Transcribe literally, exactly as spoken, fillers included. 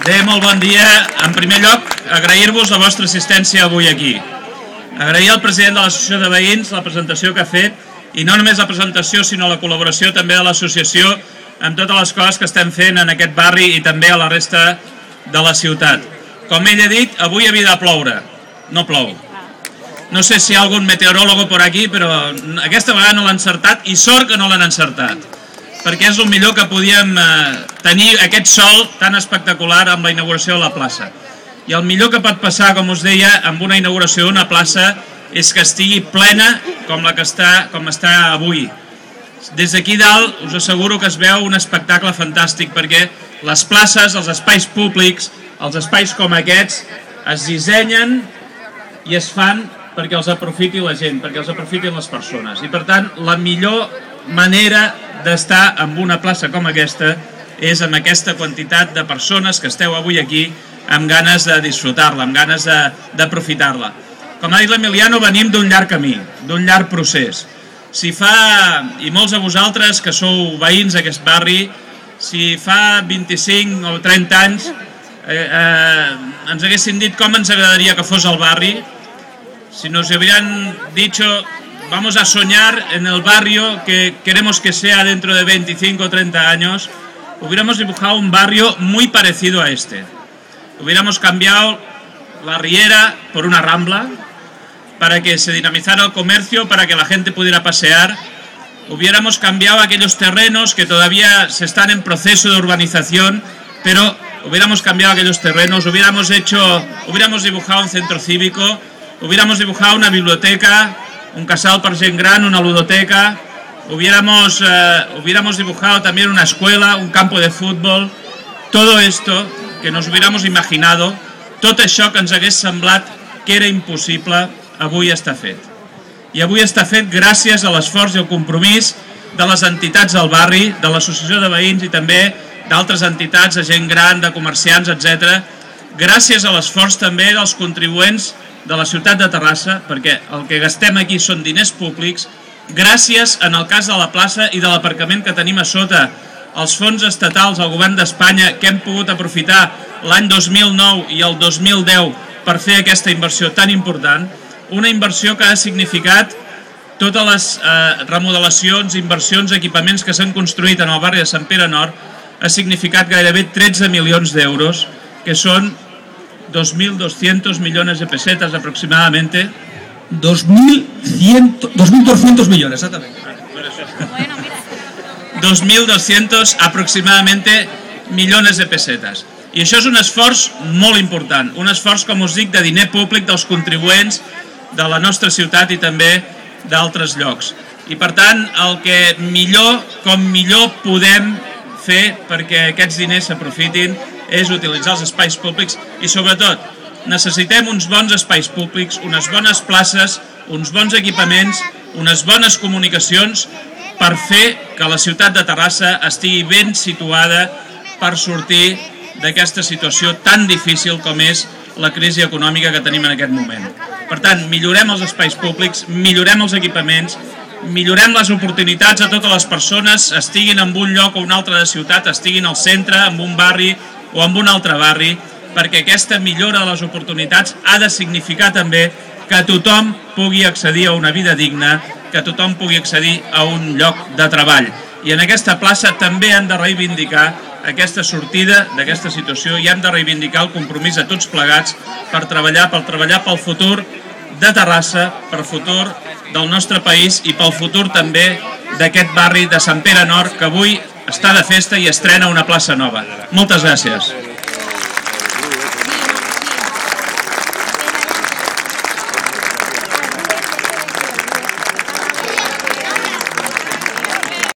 Bé, molt bon dia. En primer lloc, agrair-vos la vostra assistència avui aquí. Agrair al president de l'Associació de Veïns la presentació que ha fet, i no només la presentació, sinó la col·laboració també de l'associació amb totes les coses que estem fent en aquest barri i també a la resta de la ciutat. Com ell ha dit, avui havia de ploure. No plou. No sé si hi ha algun meteoròlogo per aquí, però aquesta vegada no l'ha encertat, i sort que no l'han encertat, perquè és el millor que podíem tenir aquest sol tan espectacular amb la inauguració de la plaça. I el millor que pot passar, com us deia, amb una inauguració d'una plaça és que estigui plena com la que està, com està avui. Des d'aquí dalt us asseguro que es veu un espectacle fantàstic, perquè les places, els espais públics, els espais com aquests, es dissenyen i es fan perquè els aprofiti la gent, perquè els aprofitin les persones. I per tant, la millor manera d'estar en una plaça com aquesta és amb aquesta quantitat de persones que esteu avui aquí amb ganes de disfrutar-la, amb ganes d'aprofitar-la. Com ha dit l'Emiliano, venim d'un llarg camí, d'un llarg procés. Si fa, i molts de vosaltres que sou veïns d'aquest barri, si fa vint-i-cinc o trenta anys eh, eh, ens haguessin dit com ens agradaria que fos el barri, si nos hubieran dicho vamos a soñar en el barrio que queremos que sea dentro de veinticinco o treinta años, hubiéramos dibujado un barrio muy parecido a este. Hubiéramos cambiado la Riera por una rambla para que se dinamizara el comercio, para que la gente pudiera pasear. Hubiéramos cambiado aquellos terrenos que todavía se están en proceso de urbanización, pero hubiéramos cambiado aquellos terrenos, hubiéramos hecho, hubiéramos dibujado un centro cívico, hubiéramos dibujado una biblioteca, un casal per gent gran, una ludoteca, hubiéramos, eh, hubiéramos dibujado también una escuela, un campo de fútbol. Todo esto que nos hubiéramos imaginado, tot això que ens hagués semblat que era impossible, avui està fet. I avui està fet gràcies a l'esforç i al compromís de les entitats del barri, de l'associació de veïns i també d'altres entitats, de gent gran, de comerciants, etcètera. Gràcies a l'esforç també dels contribuents de la ciutat de Terrassa, perquè el que gastem aquí són diners públics, gràcies, en el cas de la plaça i de l'aparcament que tenim a sota, els fons estatals del govern d'Espanya que hem pogut aprofitar l'any dos mil nou i el dos mil deu per fer aquesta inversió tan important, una inversió que ha significat totes les eh, remodelacions, inversions, equipaments que s'han construït en el barri de Sant Pere Nord, ha significat gairebé tretze milions d'euros, que són dos mil doscientos millones de pesetas aproximadamente. dos mil doscientos millones, exactamente. dos mil doscientos aproximadamente millones de pesetas. I això és un esforç molt important, un esforç, com us dic, de diner públic dels contribuents de la nostra ciutat i també d'altres llocs. I per tant, el que millor, com millor podem fer perquè aquests diners s'aprofitin és utilitzar els espais públics i, sobretot, necessitem uns bons espais públics, unes bones places, uns bons equipaments, unes bones comunicacions per fer que la ciutat de Terrassa estigui ben situada per sortir d'aquesta situació tan difícil com és la crisi econòmica que tenim en aquest moment. Per tant, millorem els espais públics, millorem els equipaments, millorem les oportunitats a totes les persones, estiguin en un lloc o un altre de ciutat, estiguin al centre, en un barri o en un altre barri, perquè aquesta millora de les oportunitats ha de significar també que tothom pugui accedir a una vida digna, que tothom pugui accedir a un lloc de treball. I en aquesta plaça també hem de reivindicar aquesta sortida d'aquesta situació i hem de reivindicar el compromís de tots plegats per treballar, per treballar pel futur de Terrassa, pel futur del nostre país i pel futur també d'aquest barri de Sant Pere Nord que avui està de festa i estrena una plaça nova. Moltes gràcies.